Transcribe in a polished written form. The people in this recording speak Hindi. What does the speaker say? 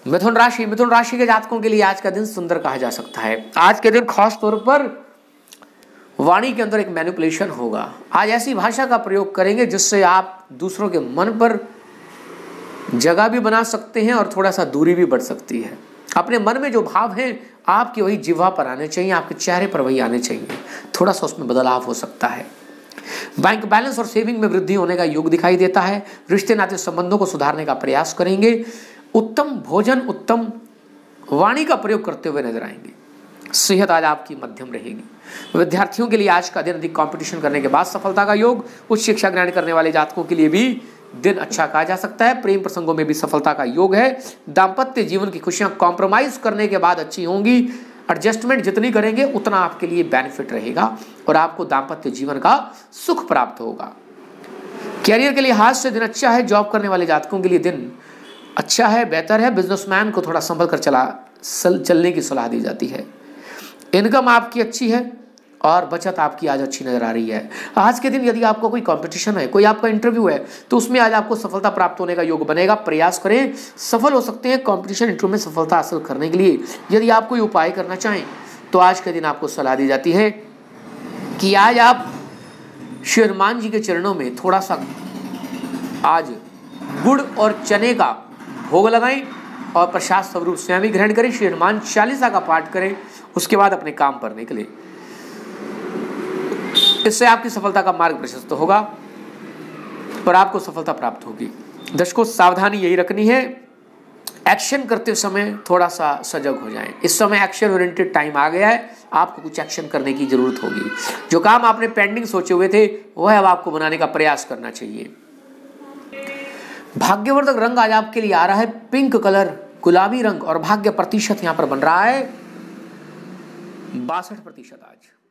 मिथुन राशि के जातकों के लिए आज का दिन सुंदर कहा जा सकता है। आज के दिन खास तौर पर वाणी के अंदर एक मैनिपुलेशन होगा। आज ऐसी भाषा का प्रयोग करेंगे जिससे आप दूसरों के मन पर जगह भी बना सकते हैं और थोड़ा सा दूरी भी बढ़ सकती है। अपने मन में जो भाव हैं आपके वही जिह्वा पर आने चाहिए, आपके चेहरे पर वही आने चाहिए। थोड़ा सा उसमें बदलाव हो सकता है। बैंक बैलेंस और सेविंग में वृद्धि होने का योग दिखाई देता है। रिश्ते नाते संबंधों को सुधारने का प्रयास करेंगे। उत्तम भोजन, उत्तम वाणी का प्रयोग करते हुए नजर आएंगे। सेहत आज आपकी मध्यम रहेगी। विद्यार्थियों के लिए आज का दिन अधिक कंपटीशन करने के बाद सफलता का योग। उच्च शिक्षा ग्रहण करने वाले जातकों के लिए भी दिन अच्छा कहा जा सकता है। प्रेम प्रसंगों में भी सफलता का योग है। दाम्पत्य जीवन की खुशियां कॉम्प्रोमाइज करने के बाद अच्छी होंगी। एडजस्टमेंट जितनी करेंगे उतना आपके लिए बेनिफिट रहेगा और आपको दाम्पत्य जीवन का सुख प्राप्त होगा। कैरियर के लिए हाथ से दिन अच्छा है। जॉब करने वाले जातकों के लिए दिन अच्छा है, बेहतर है। बिजनेसमैन को थोड़ा संभल कर चलने की सलाह दी जाती है। इनकम आपकी अच्छी है और बचत आपकी आज अच्छी नजर आ रही है। आज के दिन यदि आपको कोई कंपटीशन है, कोई आपका इंटरव्यू है, तो उसमें आज आपको सफलता प्राप्त होने का योग बनेगा। प्रयास करें, सफल हो सकते हैं। कंपटीशन इंटरव्यू में सफलता हासिल करने के लिए यदि आप कोई उपाय करना चाहें तो आज के दिन आपको सलाह दी जाती है कि आज आप श्री हनुमान जी के चरणों में थोड़ा सा आज गुड़ और चने का भोग लगाएं और प्रसाद स्वरूप स्वयं ही ग्रहण करें। श्री हनुमान चालीसा का पाठ करें, उसके बाद अपने काम पर निकले। इससे आपकी सफलता का मार्ग प्रशस्त होगा और आपको सफलता प्राप्त होगी। दर्शकों, सावधानी यही रखनी है, एक्शन करते समय थोड़ा सा सजग हो जाएं। इस समय एक्शन ओरिएंटेड टाइम आ गया है, आपको कुछ एक्शन करने की जरूरत होगी। जो काम आपने पेंडिंग सोचे हुए थे वह अब आपको बनाने का प्रयास करना चाहिए। भाग्यवर्धक रंग आज आपके लिए आ रहा है पिंक कलर, गुलाबी रंग, और भाग्य प्रतिशत यहां पर बन रहा है 62% आज।